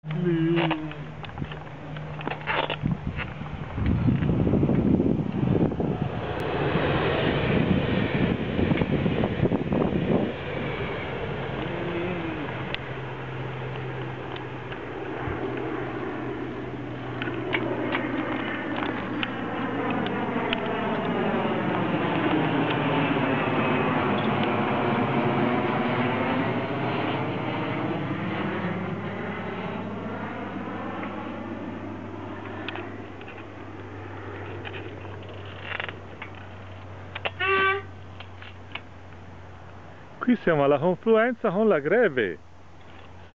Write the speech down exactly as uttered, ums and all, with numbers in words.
Mm. Qui siamo alla confluenza con la Greve.